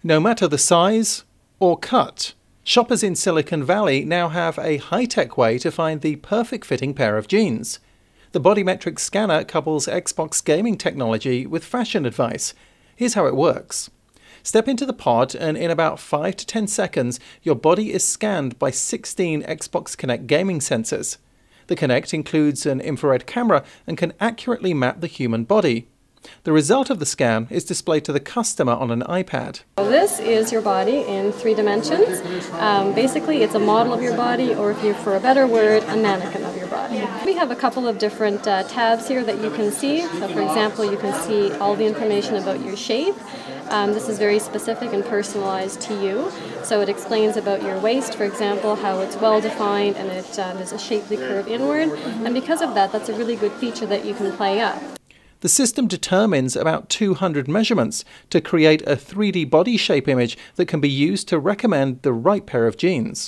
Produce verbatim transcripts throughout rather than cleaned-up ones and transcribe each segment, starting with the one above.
No matter the size or cut, shoppers in Silicon Valley now have a high-tech way to find the perfect fitting pair of jeans. The Bodymetric scanner couples Xbox gaming technology with fashion advice. Here's how it works. Step into the pod and in about five to ten seconds, your body is scanned by sixteen Xbox Kinect gaming sensors. The Kinect includes an infrared camera and can accurately map the human body. The result of the scan is displayed to the customer on an iPad. This is your body in three dimensions. Um, basically, it's a model of your body, or if you, for a better word, a mannequin of your body. We have a couple of different uh, tabs here that you can see. So, for example, you can see all the information about your shape. Um, this is very specific and personalized to you. So it explains about your waist, for example, how it's well defined and it uh, there's a shapely curve inward. And because of that, that's a really good feature that you can play up. The system determines about two hundred measurements to create a three D body shape image that can be used to recommend the right pair of jeans.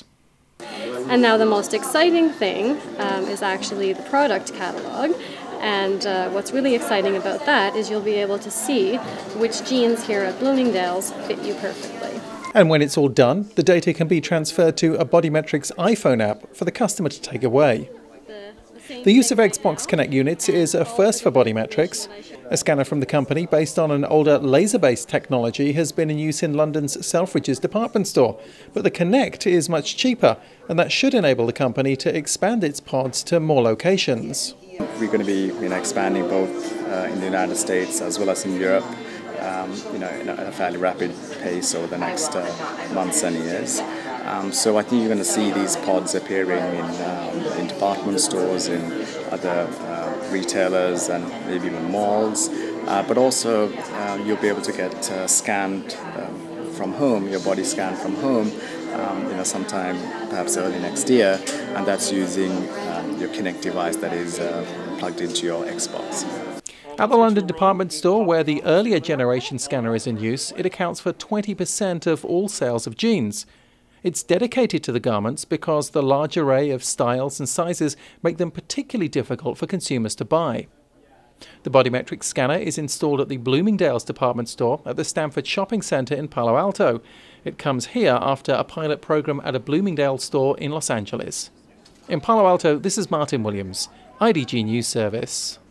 And now the most exciting thing um, is actually the product catalog. And uh, what's really exciting about that is you'll be able to see which jeans here at Bloomingdale's fit you perfectly. And when it's all done, the data can be transferred to a Bodymetric's iPhone app for the customer to take away. The use of Xbox Kinect units is a first for Bodymetrics. A scanner from the company based on an older laser-based technology has been in use in London's Selfridges department store, but the Kinect is much cheaper, and that should enable the company to expand its pods to more locations. We're going to be you know, expanding both uh, in the United States as well as in Europe, um, you know, in a fairly rapid pace over the next uh, months and years. Um, so I think you're going to see these pods appearing in, um, in department stores, in other uh, retailers and maybe even malls, uh, but also uh, you'll be able to get uh, scanned um, from home, your body scanned from home, um, you know, sometime perhaps early next year, and that's using um, your Kinect device that is uh, plugged into your Xbox. At the London department store, where the earlier generation scanner is in use, it accounts for twenty percent of all sales of jeans. It's dedicated to the garments because the large array of styles and sizes make them particularly difficult for consumers to buy. The Bodymetric scanner is installed at the Bloomingdale's department store at the Stanford Shopping Center in Palo Alto. It comes here after a pilot program at a Bloomingdale's store in Los Angeles. In Palo Alto, this is Martin Williams, I D G News Service.